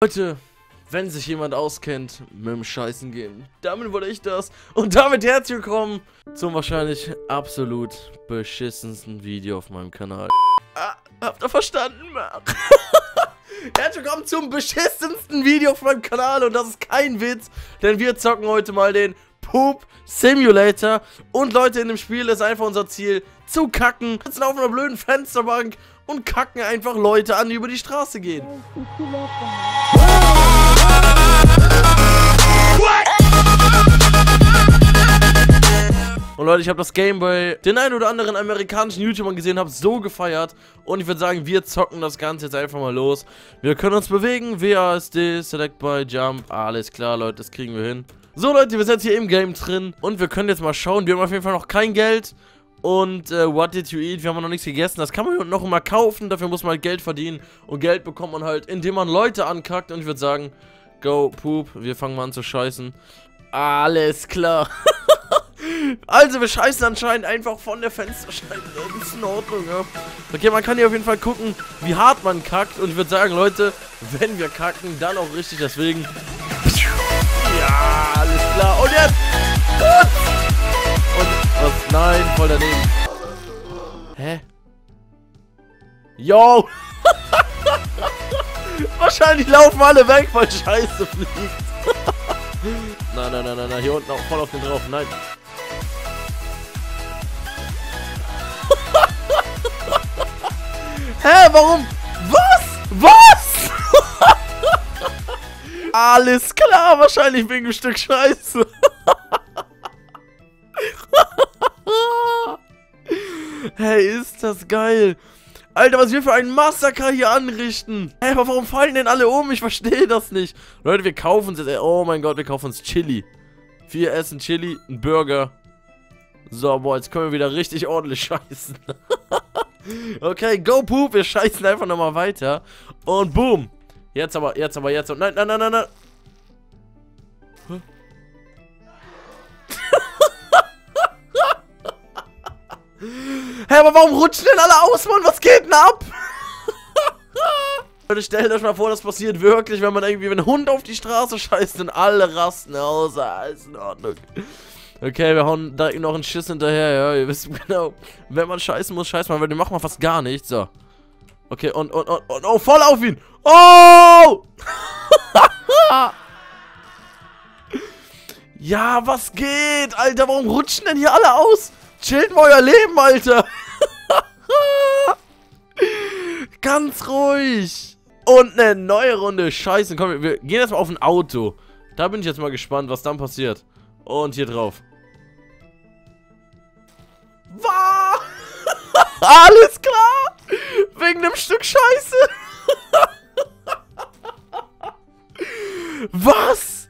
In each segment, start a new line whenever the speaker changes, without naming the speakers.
Leute, wenn sich jemand auskennt mit dem Scheißen gehen, damit wurde ich das. Und damit herzlich willkommen zum wahrscheinlich absolut beschissensten Video auf meinem Kanal. Habt ihr verstanden? Herzlich willkommen zum beschissensten Video auf meinem Kanal. Und das ist kein Witz, denn wir zocken heute mal den Poop Simulator. Und Leute, in dem Spiel ist einfach unser Ziel, zu kacken. Wir sitzen auf einer blöden Fensterbank und kacken einfach Leute an, die über die Straße gehen. Und Leute, ich habe das Game bei den ein oder anderen amerikanischen YouTubern gesehen, habe so gefeiert. Und ich würde sagen, wir zocken das Ganze jetzt einfach mal los. Wir können uns bewegen, WASD, Select by Jump, alles klar, Leute, das kriegen wir hin. So Leute, wir sind jetzt hier im Game drin und wir können jetzt mal schauen. Wir haben auf jeden Fall noch kein Geld. Und what did you eat? Wir haben noch nichts gegessen. Das kann man noch immer kaufen. Dafür muss man halt Geld verdienen. Und Geld bekommt man halt, indem man Leute ankackt. Und ich würde sagen, go, Poop. Wir fangen mal an zu scheißen. Alles klar. Also, wir scheißen anscheinend einfach von der Fensterscheibe. Das ist in Ordnung, ja. Okay, man kann hier auf jeden Fall gucken, wie hart man kackt. Und ich würde sagen, Leute, wenn wir kacken, dann auch richtig. Deswegen. Ja, alles klar. Und jetzt. Und was? Nein, voll daneben. Hä? Yo! Wahrscheinlich laufen alle weg, weil Scheiße fliegt. Nein. Hier unten auch voll auf den drauf. Nein. Hä? Warum? Was? Alles klar, wahrscheinlich wegen einem Stück Scheiße. Hey, ist das geil. Alter, was wir für ein Massaker hier anrichten. Hey, aber warum fallen denn alle um? Ich verstehe das nicht. Leute, wir kaufen uns jetzt. Oh mein Gott, wir kaufen uns Chili. 4 Essen Chili, ein Burger. So, boah, jetzt können wir wieder richtig ordentlich scheißen. Okay, go Poop. Wir scheißen einfach nochmal weiter. Und boom. Jetzt aber. Nein. Huh? Hä, aber warum rutschen denn alle aus, Mann? Was geht denn ab? Leute, stellt euch mal vor, das passiert wirklich, wenn man irgendwie einen Hund auf die Straße scheißt und alle rasten aus. Alles in Ordnung. Okay, wir hauen da noch einen Schiss hinterher, ja, ihr wisst genau. Wenn man scheißen muss, scheißt man, weil den macht man fast gar nicht. So. Okay, und oh, voll auf ihn. Oh! Ja, was geht? Alter, warum rutschen denn hier alle aus? Chillt mal euer Leben, Alter. Ganz ruhig. Und eine neue Runde. Scheiße, komm, wir gehen jetzt mal auf ein Auto. Da bin ich jetzt mal gespannt, was dann passiert. Und hier drauf. Wow. Alles klar. Wegen einem Stück Scheiße. Was?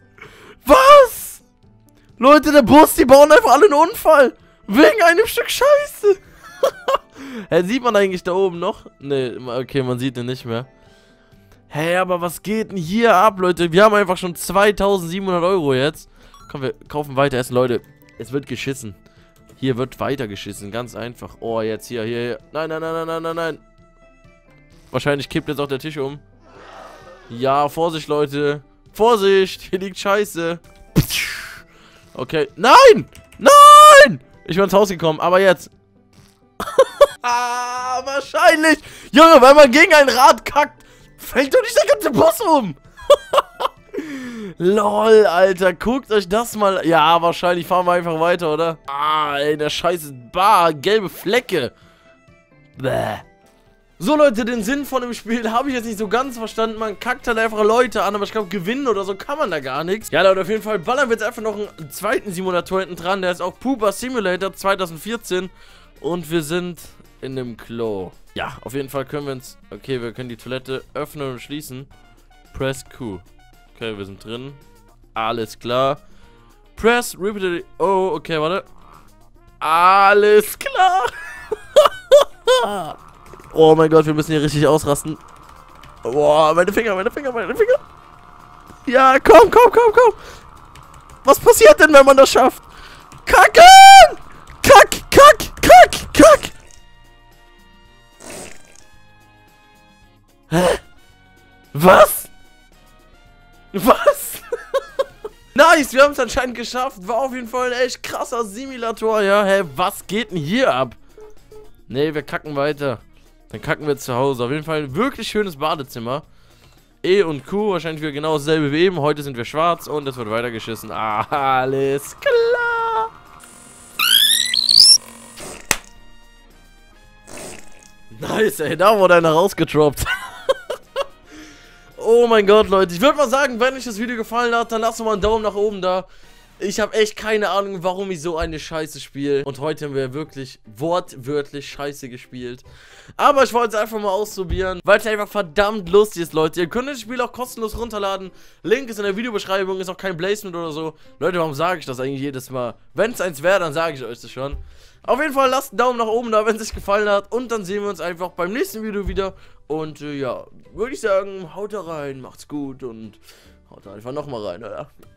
Leute, der Bus, die bauen einfach alle einen Unfall. Wegen einem Stück Scheiße. Hä, sieht man eigentlich da oben noch? Ne, okay, man sieht den nicht mehr. Hä, aber was geht denn hier ab, Leute? Wir haben einfach schon 2700 Euro jetzt. Komm, wir kaufen weiter Essen, Leute. Es wird geschissen. Hier wird weiter geschissen, ganz einfach. Oh, jetzt hier. Nein. Wahrscheinlich kippt jetzt auch der Tisch um. Ja, Vorsicht, Leute. Vorsicht, hier liegt Scheiße. Okay, nein! Ich bin ins Haus gekommen, aber jetzt. Wahrscheinlich. Junge, weil man gegen ein Rad kackt, fällt doch nicht der ganze Bus um. Lol, Alter, guckt euch das mal. Ja, wahrscheinlich fahren wir einfach weiter, oder? Ey, der Scheiße. Gelbe Flecke. Bäh. So, Leute, den Sinn von dem Spiel habe ich jetzt nicht so ganz verstanden. Man kackt halt einfach Leute an, aber ich glaube, gewinnen oder so kann man da gar nichts. Ja, Leute, auf jeden Fall ballern wir jetzt einfach noch einen zweiten Simulator hinten dran. Der ist auch Pooper Simulator 2014. Und wir sind in dem Klo. Ja, auf jeden Fall können wir uns... Okay, wir können die Toilette öffnen und schließen. Press Q. Okay, wir sind drin. Alles klar. Press repeatedly... Oh, okay, warte. Alles klar. Oh mein Gott, wir müssen hier richtig ausrasten. Boah, meine Finger. Ja, komm. Was passiert denn, wenn man das schafft? Kacken! Kack! Hä? Was? Was? Nice, wir haben es anscheinend geschafft. War auf jeden Fall ein echt krasser Simulator, ja. Hä, was geht denn hier ab? Nee, wir kacken weiter. Dann kacken wir zu Hause. Auf jeden Fall ein wirklich schönes Badezimmer. E und Q, wahrscheinlich wieder genau dasselbe wie eben. Heute sind wir schwarz und es wird weitergeschissen. Alles klar. Nice, ey, da wurde einer rausgetroppt. Oh mein Gott, Leute. Ich würde mal sagen, wenn euch das Video gefallen hat, dann lasst doch mal einen Daumen nach oben da. Ich habe echt keine Ahnung, warum ich so eine Scheiße spiele. Und heute haben wir wirklich wortwörtlich Scheiße gespielt. Aber ich wollte es einfach mal ausprobieren, weil es einfach verdammt lustig ist, Leute. Ihr könnt das Spiel auch kostenlos runterladen. Link ist in der Videobeschreibung, ist auch kein Placement oder so. Leute, warum sage ich das eigentlich jedes Mal? Wenn es eins wäre, dann sage ich euch das schon. Auf jeden Fall lasst einen Daumen nach oben da, wenn es euch gefallen hat. Und dann sehen wir uns einfach beim nächsten Video wieder. Und ja, würde ich sagen, haut da rein, macht's gut und haut da einfach nochmal rein, oder?